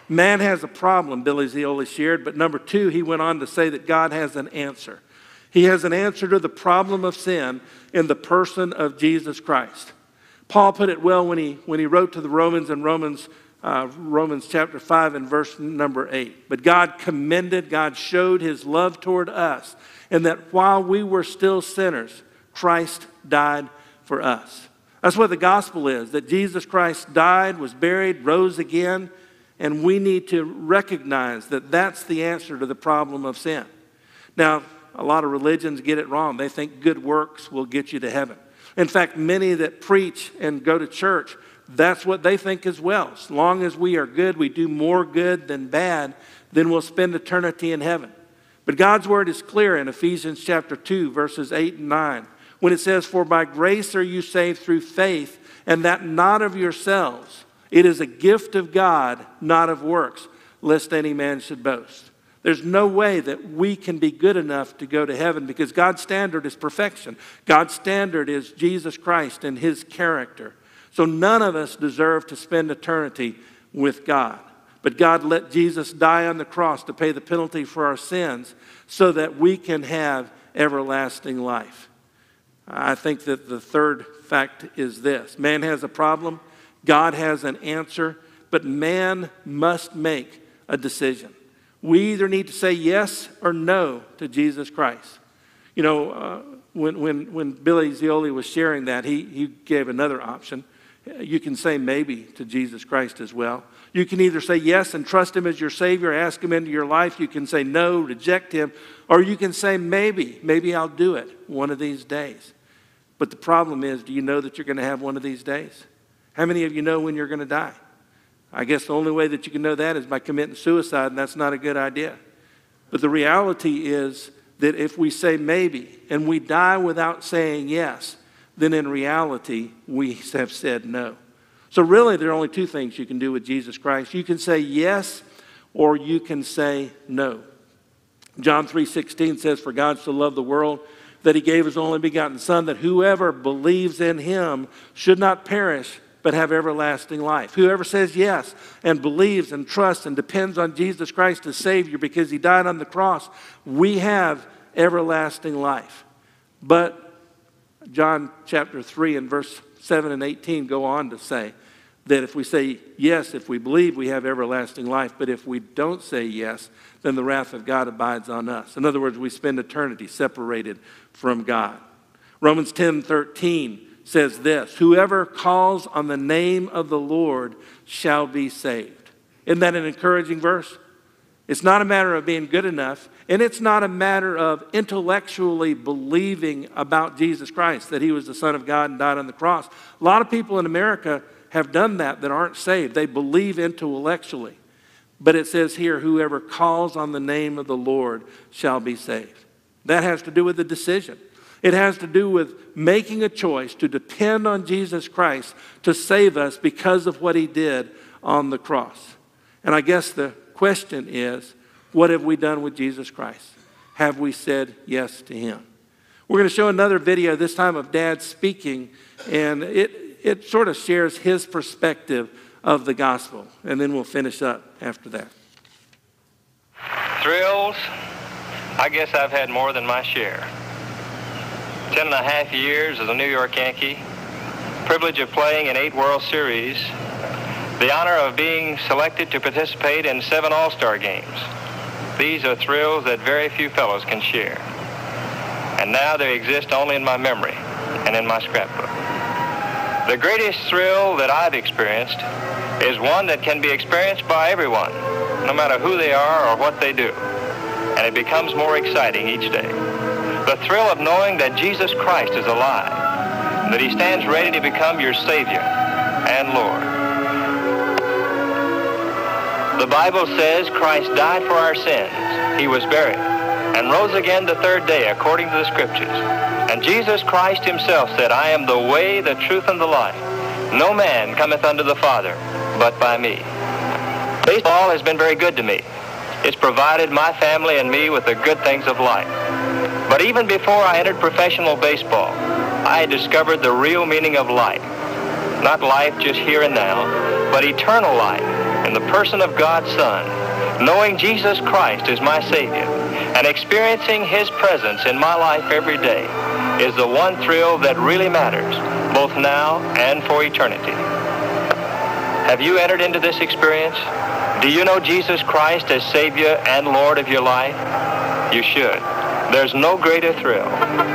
Man has a problem, Billy Zioli shared, but number two, he went on to say that God has an answer. He has an answer to the problem of sin in the person of Jesus Christ. Paul put it well when he, when he wrote to the Romans in Romans, uh, Romans chapter five and verse number eight. But God commended, God showed his love toward us, and that while we were still sinners, Christ died for us. That's what the gospel is, that Jesus Christ died, was buried, rose again, and we need to recognize that that's the answer to the problem of sin. Now, a lot of religions get it wrong. They think good works will get you to heaven. In fact, many that preach and go to church, that's what they think as well. As long as we are good, we do more good than bad, then we'll spend eternity in heaven. But God's word is clear in Ephesians chapter two, verses eight and nine, when it says, "For by grace are you saved through faith, and that not of yourselves. It is a gift of God, not of works, lest any man should boast." There's no way that we can be good enough to go to heaven because God's standard is perfection. God's standard is Jesus Christ and his character. So none of us deserve to spend eternity with God. But God let Jesus die on the cross to pay the penalty for our sins so that we can have everlasting life. I think that the third fact is this. Man has a problem. God has an answer. But man must make a decision. We either need to say yes or no to Jesus Christ. You know, uh, when, when, when Billy Zioli was sharing that, he, he gave another option. You can say maybe to Jesus Christ as well. You can either say yes and trust him as your Savior, ask him into your life. You can say no, reject him. Or you can say maybe, maybe I'll do it one of these days. But the problem is, do you know that you're going to have one of these days? How many of you know when you're going to die? I guess the only way that you can know that is by committing suicide, and that's not a good idea. But the reality is that if we say maybe and we die without saying yes, then in reality, we have said no. So really, there are only two things you can do with Jesus Christ. You can say yes or you can say no. John three sixteen says, "For God so loved the world that he gave his only begotten Son, that whoever believes in him should not perish, but have everlasting life." Whoever says yes and believes and trusts and depends on Jesus Christ as Savior because he died on the cross, we have everlasting life. But John chapter three and verse seven and eighteen go on to say that if we say yes, if we believe, we have everlasting life. But if we don't say yes, then the wrath of God abides on us. In other words, we spend eternity separated from God. Romans ten thirteen says this, "Whoever calls on the name of the Lord shall be saved." Isn't that an encouraging verse? It's not a matter of being good enough, and it's not a matter of intellectually believing about Jesus Christ, that he was the Son of God and died on the cross. A lot of people in America have done that that aren't saved. They believe intellectually. But it says here, "Whoever calls on the name of the Lord shall be saved." That has to do with the decision. It has to do with making a choice to depend on Jesus Christ to save us because of what he did on the cross. And I guess the question is, what have we done with Jesus Christ? Have we said yes to him? We're going to show another video, this time of Dad speaking, and it, it sort of shares his perspective of the gospel. And then we'll finish up after that. Thrills, I guess I've had more than my share. Ten and a half years as a New York Yankee, privilege of playing in eight World Series, the honor of being selected to participate in seven All-Star games. These are thrills that very few fellows can share. And now they exist only in my memory and in my scrapbook. The greatest thrill that I've experienced is one that can be experienced by everyone, no matter who they are or what they do. And it becomes more exciting each day. The thrill of knowing that Jesus Christ is alive, that he stands ready to become your Savior and Lord. The Bible says Christ died for our sins. He was buried and rose again the third day according to the Scriptures. And Jesus Christ himself said, "I am the way, the truth, and the life. No man cometh unto the Father but by me." Baseball has been very good to me. It's provided my family and me with the good things of life. But even before I entered professional baseball, I had discovered the real meaning of life. Not life just here and now, but eternal life, in the person of God's Son, knowing Jesus Christ is my Savior, and experiencing His presence in my life every day is the one thrill that really matters, both now and for eternity. Have you entered into this experience? Do you know Jesus Christ as Savior and Lord of your life? You should. There's no greater thrill.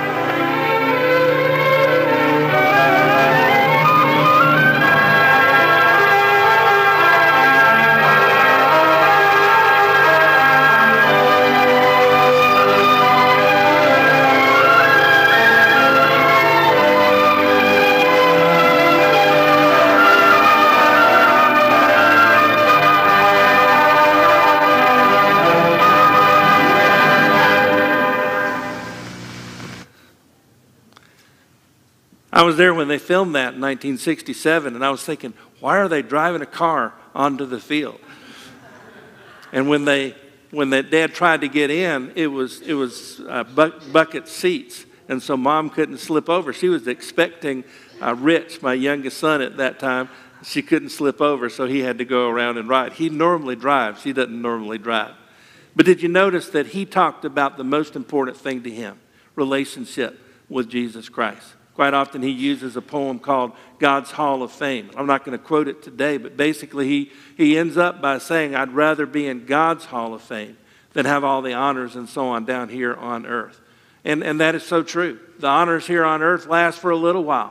I was there when they filmed that in nineteen sixty-seven, and I was thinking, why are they driving a car onto the field? And when they, when their dad tried to get in, it was it was uh, buck, bucket seats, and so Mom couldn't slip over. She was expecting uh, Rich, my youngest son at that time. She couldn't slip over, so he had to go around and ride. He normally drives. He doesn't normally drive. But did you notice that he talked about the most important thing to him, relationship with Jesus Christ? Quite often he uses a poem called God's Hall of Fame. I'm not going to quote it today, but basically he, he ends up by saying, I'd rather be in God's Hall of Fame than have all the honors and so on down here on earth. And, and that is so true. The honors here on earth last for a little while,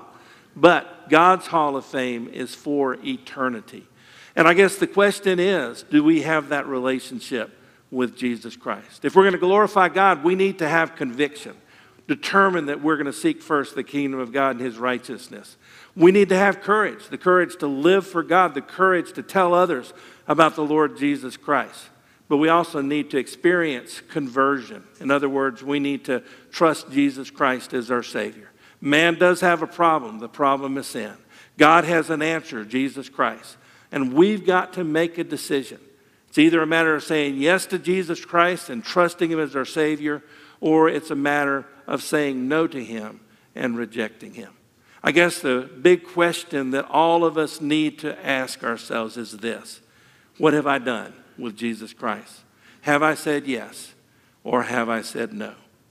but God's Hall of Fame is for eternity. And I guess the question is, do we have that relationship with Jesus Christ? If we're going to glorify God, we need to have conviction. Determined that we're going to seek first the kingdom of God and His righteousness. We need to have courage, the courage to live for God, the courage to tell others about the Lord Jesus Christ. But we also need to experience conversion. In other words, we need to trust Jesus Christ as our Savior. Man does have a problem. The problem is sin. God has an answer, Jesus Christ. And we've got to make a decision. It's either a matter of saying yes to Jesus Christ and trusting Him as our Savior, or it's a matter of saying no to Him and rejecting Him. I guess the big question that all of us need to ask ourselves is this: what have I done with Jesus Christ? Have I said yes, or have I said no?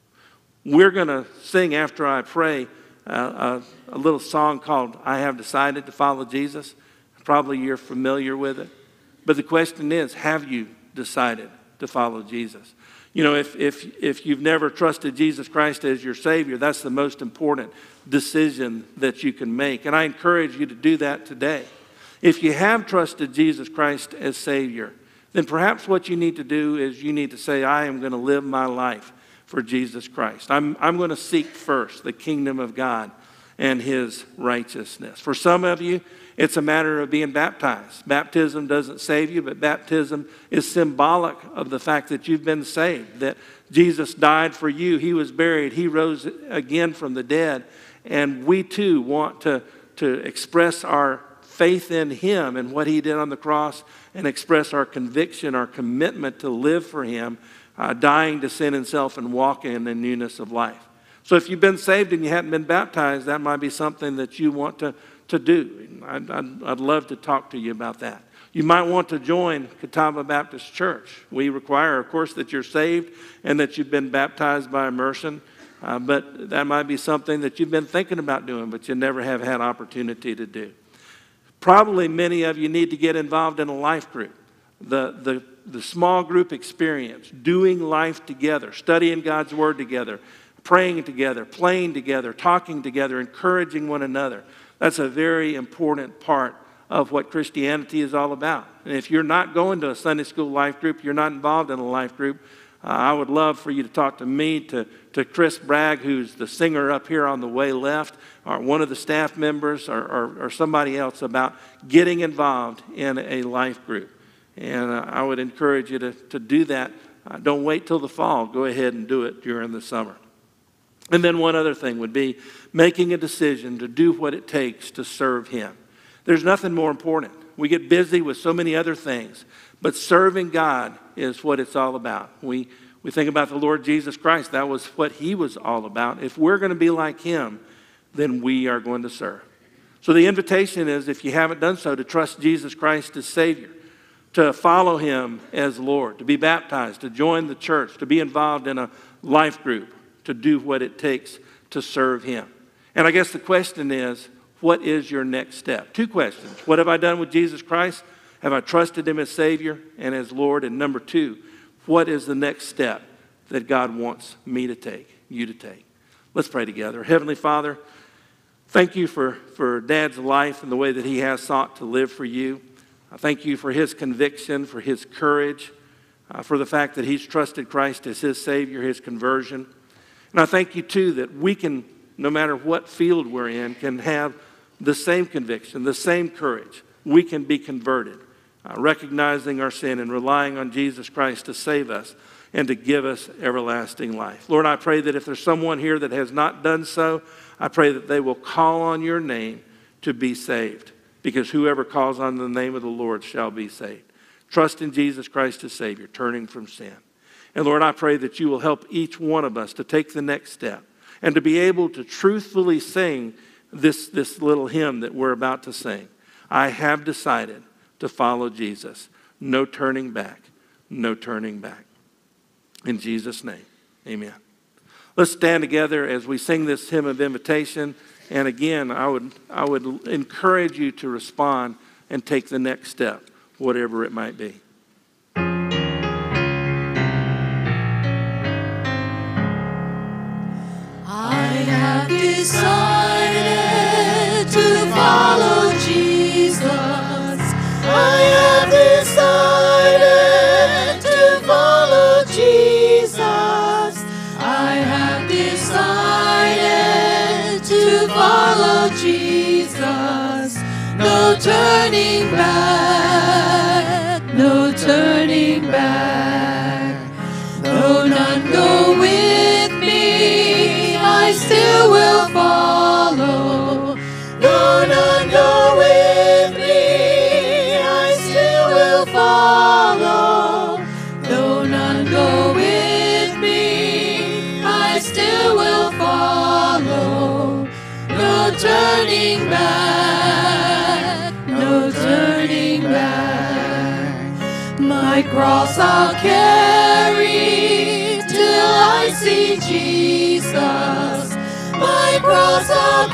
We're going to sing after I pray uh, a, a little song called I Have Decided to Follow Jesus. Probably you're familiar with it. But the question is, have you decided to follow Jesus? You know, if, if, if you've never trusted Jesus Christ as your Savior, that's the most important decision that you can make. And I encourage you to do that today. If you have trusted Jesus Christ as Savior, then perhaps what you need to do is you need to say, I am going to live my life for Jesus Christ. I'm, I'm going to seek first the kingdom of God and His righteousness. For some of you, it's a matter of being baptized. Baptism doesn't save you, but baptism is symbolic of the fact that you've been saved, that Jesus died for you, He was buried, He rose again from the dead, and we too want to, to express our faith in Him and what He did on the cross, and express our conviction, our commitment to live for Him, uh, dying to sin and self and walking in the newness of life. So if you've been saved and you haven't been baptized, that might be something that you want to to do. I'd, I'd, I'd love to talk to you about that. You might want to join Catawba Baptist Church. We require, of course, that you're saved and that you've been baptized by immersion, uh, but that might be something that you've been thinking about doing, but you never have had opportunity to do. Probably many of you need to get involved in a life group. The, the, the small group experience, doing life together, studying God's Word together, praying together, playing together, talking together, encouraging one another. That's a very important part of what Christianity is all about. And if you're not going to a Sunday school life group, you're not involved in a life group, uh, I would love for you to talk to me, to, to Chris Bragg, who's the singer up here on the way left, or one of the staff members, or, or, or somebody else about getting involved in a life group. And uh, I would encourage you to, to do that. Uh, don't wait till the fall. Go ahead and do it during the summer. And then one other thing would be making a decision to do what it takes to serve Him. There's nothing more important. We get busy with so many other things, but serving God is what it's all about. We, we think about the Lord Jesus Christ. That was what He was all about. If we're going to be like Him, then we are going to serve. So the invitation is, if you haven't done so, to trust Jesus Christ as Savior. to follow him as Lord, to be baptized, to join the church, to be involved in a life group, to do what it takes to serve him. And I guess the question is, what is your next step? Two questions. What have I done with Jesus Christ? Have I trusted him as Savior and as Lord? And number two, what is the next step that God wants me to take, you to take? Let's pray together. Heavenly Father, thank you for, for Dad's life and the way that he has sought to live for you. I thank you for his conviction, for his courage, uh, for the fact that he's trusted Christ as his Savior, his conversion. And I thank you, too, that we can, no matter what field we're in, can have the same conviction, the same courage. We can be converted, uh, recognizing our sin and relying on Jesus Christ to save us and to give us everlasting life. Lord, I pray that if there's someone here that has not done so, I pray that they will call on your name to be saved, because whoever calls on the name of the Lord shall be saved. Trust in Jesus Christ as Savior, turning from sin. And Lord, I pray that you will help each one of us to take the next step and to be able to truthfully sing this, this little hymn that we're about to sing. I have decided to follow Jesus. No turning back, no turning back. In Jesus' name, amen. Let's stand together as we sing this hymn of invitation. And again, I would, I would encourage you to respond and take the next step, whatever it might be. I have decided to follow Jesus. I have decided to follow Jesus. I have decided to follow Jesus. No turning back, no turning back. Though none go with me, I still will follow. Though none go with me, I still will follow. Though none go with me, I still will follow. No turning back, no turning back. My cross I'll carry till I see Jesus. My cross I'll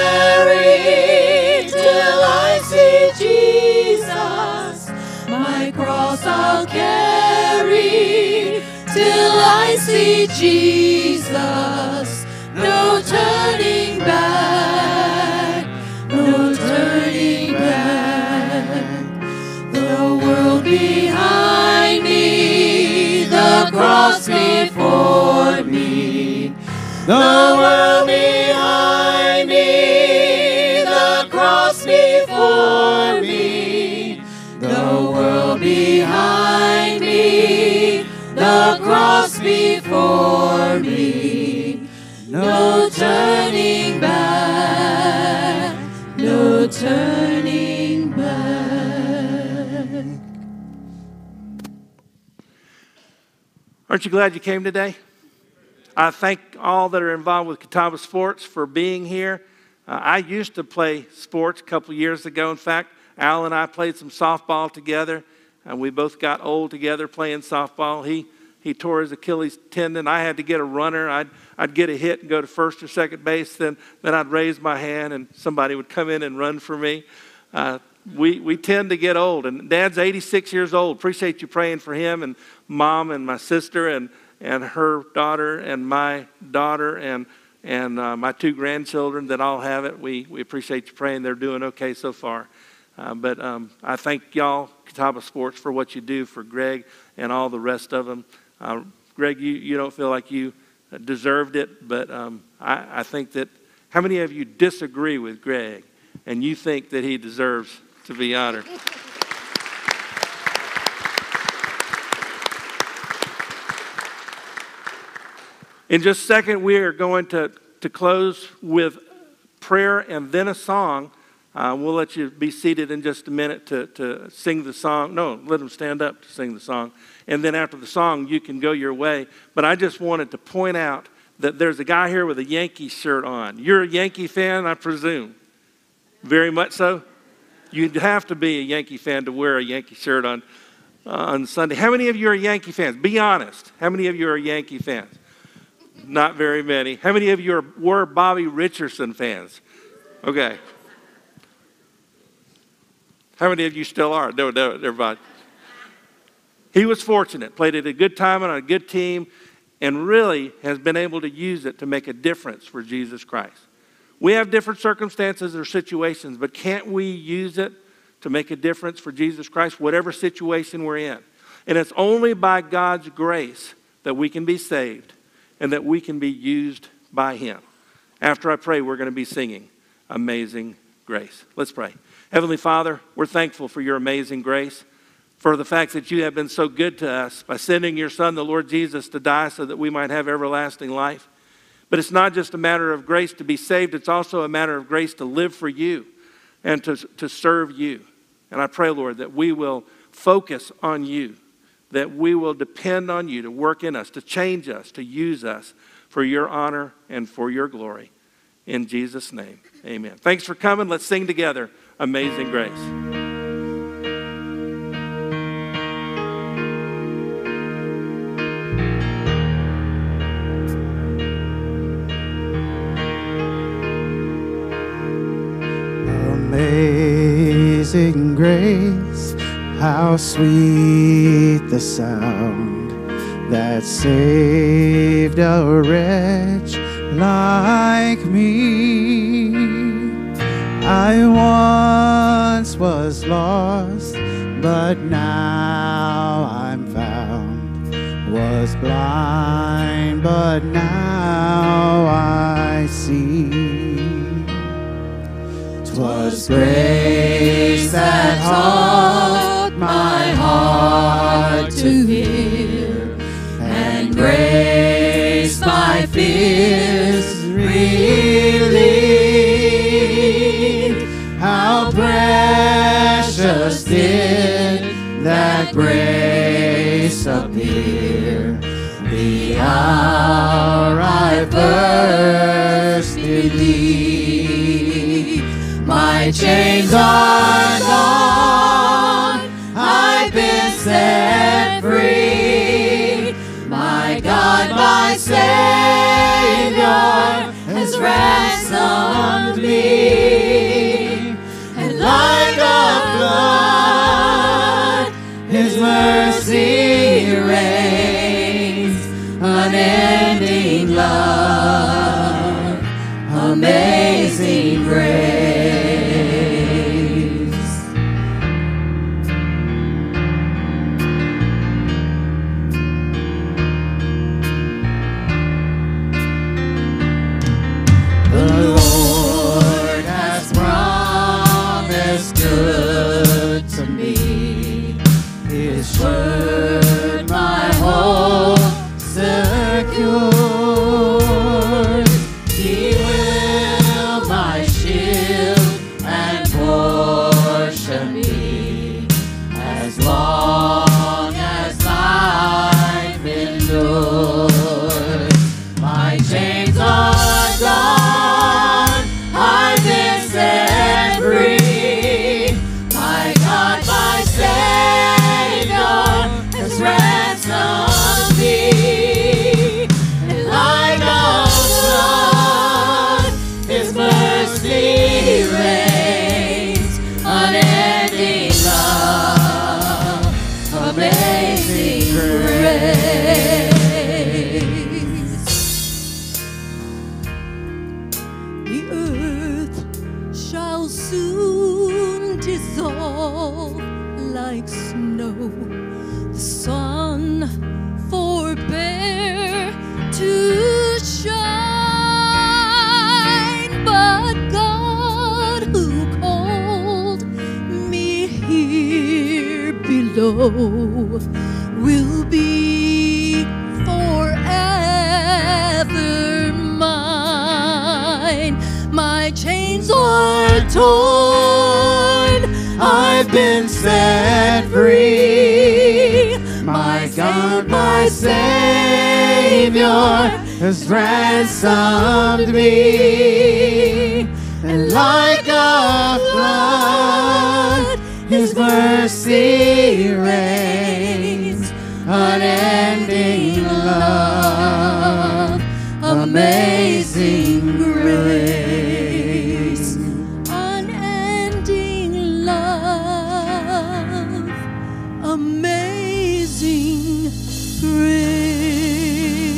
carry till I see Jesus. My cross I'll carry till I see Jesus. No turning back, no turning back. The world behind me, the cross before me. The world behind me, the cross before me. The world behind me, the cross before me. No turning back, no turning back. Aren't you glad you came today? I thank all that are involved with Catawba Sports for being here. Uh, I used to play sports a couple years ago. In fact, Al and I played some softball together, and we both got old together playing softball. He he tore his Achilles tendon. I had to get a runner. I'd I'd get a hit and go to first or second base. Then then I'd raise my hand, and somebody would come in and run for me. Uh, we we tend to get old, and Dad's eighty-six years old. Appreciate you praying for him and Mom and my sister and. and her daughter and my daughter and and uh, my two grandchildren that all have it. We we appreciate you praying. They're doing okay so far. Uh, but um, I thank y'all, Catawba Sports, for what you do for Greg and all the rest of them. Uh, Greg, you, you don't feel like you deserved it, but um, I, I think that, how many of you disagree with Greg and you think that he deserves to be honored? In just a second, we are going to, to close with prayer and then a song. Uh, we'll let you be seated in just a minute to, to sing the song. No, let them stand up to sing the song. And then after the song, you can go your way. But I just wanted to point out that there's a guy here with a Yankee shirt on. You're a Yankee fan, I presume? Very much so? You'd have to be a Yankee fan to wear a Yankee shirt on. on Sunday. How many of you are Yankee fans? Be honest. How many of you are Yankee fans? Not very many. How many of you are, were Bobby Richardson fans? Okay. How many of you still are? No, no, everybody. He was fortunate, played at a good time on a good team, and really has been able to use it to make a difference for Jesus Christ. We have different circumstances or situations, but can't we use it to make a difference for Jesus Christ, whatever situation we're in? And it's only by God's grace that we can be saved and that we can be used by him. After I pray, we're going to be singing Amazing Grace. Let's pray. Heavenly Father, we're thankful for your amazing grace, for the fact that you have been so good to us by sending your Son, the Lord Jesus, to die so that we might have everlasting life. But it's not just a matter of grace to be saved, it's also a matter of grace to live for you and to, to serve you. And I pray, Lord, that we will focus on you, that we will depend on you to work in us, to change us, to use us for your honor and for your glory. In Jesus' name, amen. Thanks for coming. Let's sing together, Amazing Grace. Amazing grace, how sweet the sound that saved a wretch like me. I once was lost, but now I'm found. Was blind, but now I see. 'Twas grace that taught my heart to hear, and grace my fears relieved. How precious did that grace appear, the hour I first believed. My chains are gone, I've been set free. My God, my Savior, has ransomed me. And like a flood, his mercy reigns, unending love, amazing grace. Will be forever mine. My chains are torn, I've been set free. My God, my Savior, has ransomed me. And like a flood, his mercy reigns, Amazing grace.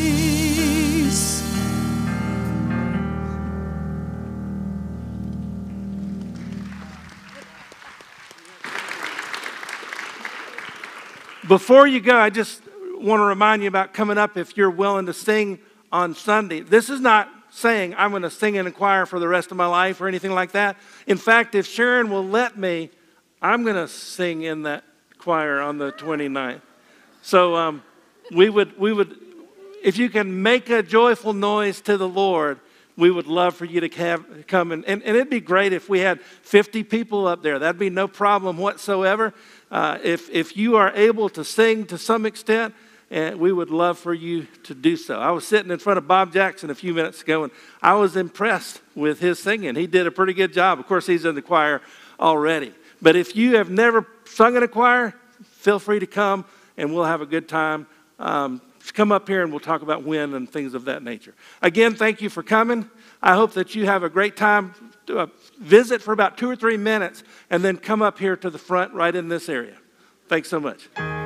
Before you go, I just want to remind you about coming up if you're willing to sing on Sunday. This is not saying I'm going to sing in a choir for the rest of my life or anything like that. In fact, if Sharon will let me, I'm going to sing in that choir on the twenty-ninth. So um, we would, we would, if you can make a joyful noise to the Lord, we would love for you to have, come. And, and, and it'd be great if we had fifty people up there. That'd be no problem whatsoever. Uh, if, if you are able to sing to some extent, and we would love for you to do so. I was sitting in front of Bob Jackson a few minutes ago, and I was impressed with his singing. He did a pretty good job. Of course, he's in the choir already. But if you have never sung in a choir, feel free to come, and we'll have a good time. Um, come up here, and we'll talk about when and things of that nature. Again, thank you for coming. I hope that you have a great time. Uh, visit for about two or three minutes, and then come up here to the front right in this area. Thanks so much.